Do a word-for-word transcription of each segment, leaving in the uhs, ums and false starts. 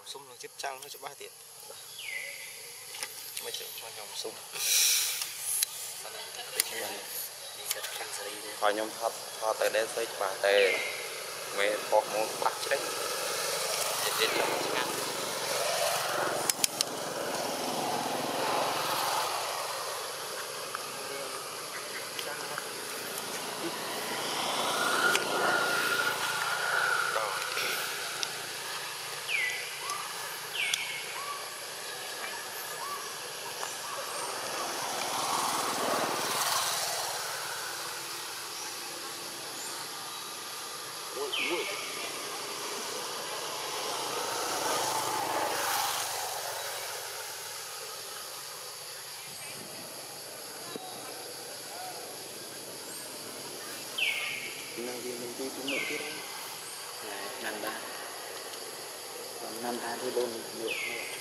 sung là chip trăng nó cho ba tiền mấy chỗ cho nhóm sung khỏi nhóm thật thật tại đây xây bà tề mẹ có một bắt đấy đến là một ngàn năng viên mình đi cũng một chút đấy năm ba năm ba thì đôn được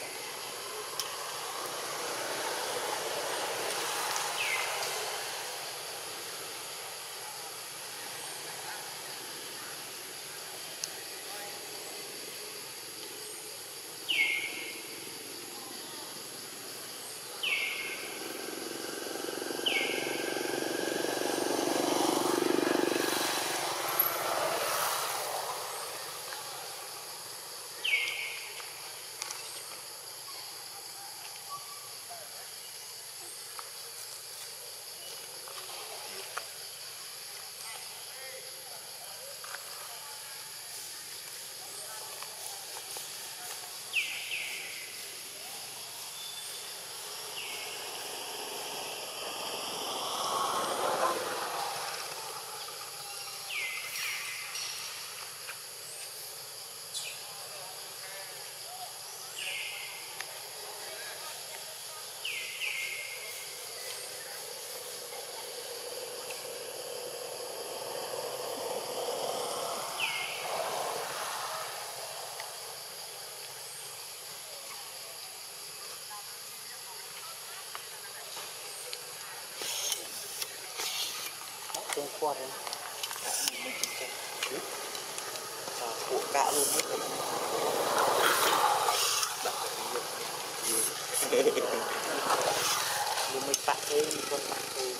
trên quạt đấy của cả luôn hết nhưng mình bạn thêm con bạn thêm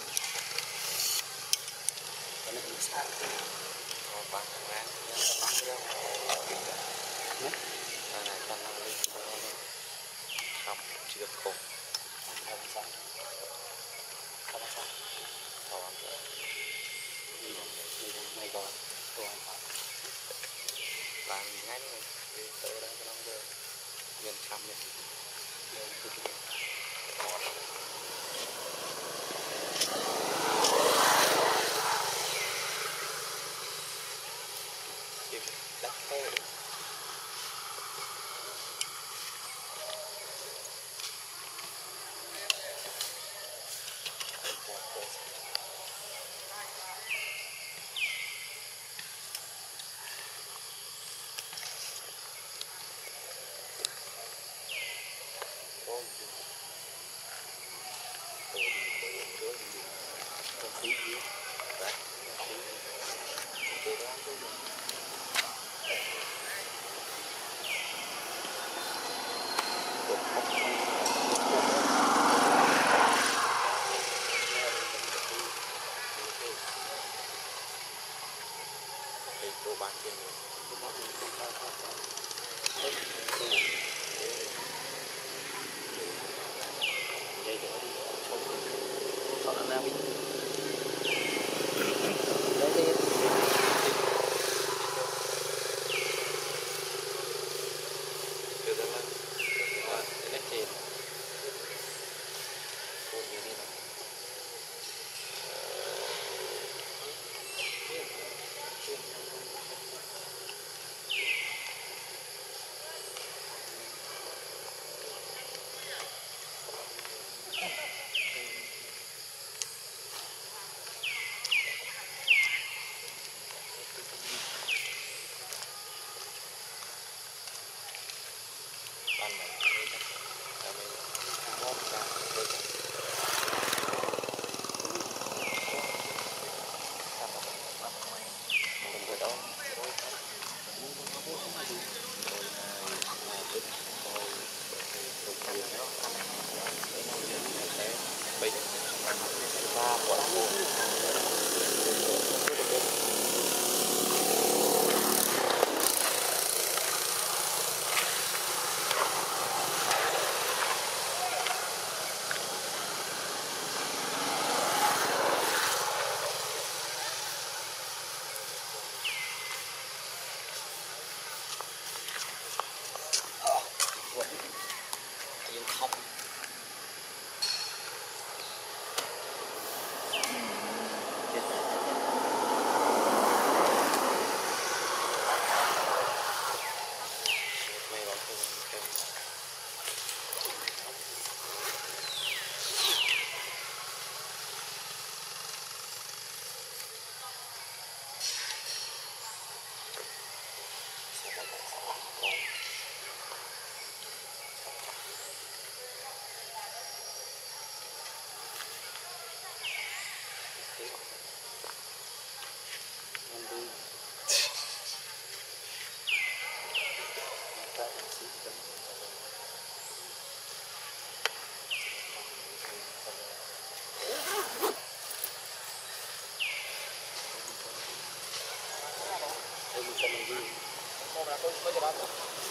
cái này mình sao còn bạn ngang lắm đâu nhé là này con năng lên không chưa khủng không sao không sao không ăn được đi đi mày gọi tôi ăn phải làm ngay này đi tới đây cái nông được nhân trăm này lên cái cái ngọt chim đắt thế cô bán tiền rồi đây đó đi họ là nam đấy đi được rồi, được rồi, đến đây Bây giờ đó